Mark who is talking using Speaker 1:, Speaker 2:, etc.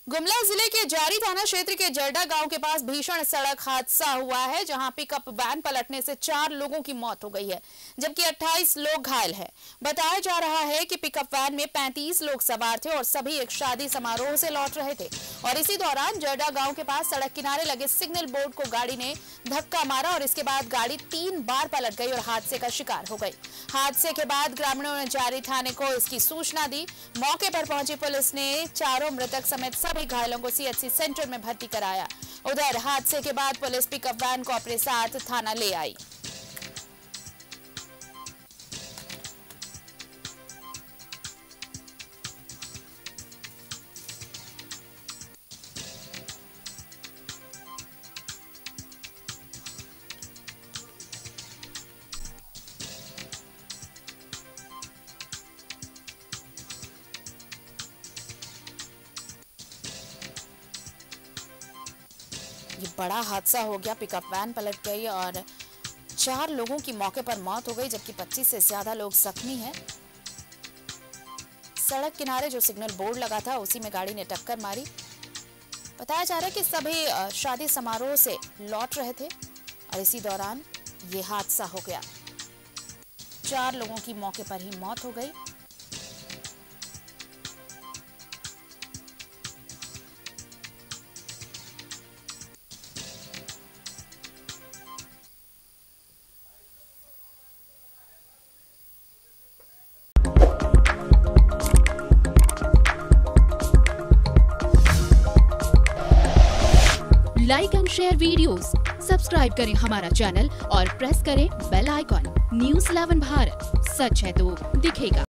Speaker 1: गुमला जिले के जारी थाना क्षेत्र के जरडा गांव के पास भीषण सड़क हादसा हुआ है, जहां पिकअप वैन पलटने से 4 लोगों की मौत हो गई है, जबकि 28 लोग घायल हैं। बताया जा रहा है कि पिकअप वैन में 35 लोग सवार थे और सभी एक शादी समारोह से लौट रहे थे और इसी दौरान जरडा गांव के पास सड़क किनारे लगे सिग्नल बोर्ड को गाड़ी ने धक्का मारा और इसके बाद गाड़ी 3 बार पलट गई और हादसे का शिकार हो गई। हादसे के बाद ग्रामीणों ने जारी थाने को इसकी सूचना दी। मौके पर पहुंची पुलिस ने चारों मृतक समेत सभी घायलों को सीएचसी सेंटर में भर्ती कराया। उधर हादसे के बाद पुलिस पिकअप वैन को अपने साथ थाना ले आई। ये बड़ा हादसा हो गया, पिकअप वैन पलट गई और 4 लोगों की मौके पर मौत हो गई, जबकि 25 से ज्यादा लोग जख्मी हैं। सड़क किनारे जो सिग्नल बोर्ड लगा था उसी में गाड़ी ने टक्कर मारी। बताया जा रहा है कि सभी शादी समारोह से लौट रहे थे और इसी दौरान ये हादसा हो गया। 4 लोगों की मौके पर ही मौत हो गई।
Speaker 2: Like and share videos, subscribe करें हमारा चैनल और प्रेस करें बेल आइकॉन। न्यूज़ 11 भारत, सच है तो दिखेगा।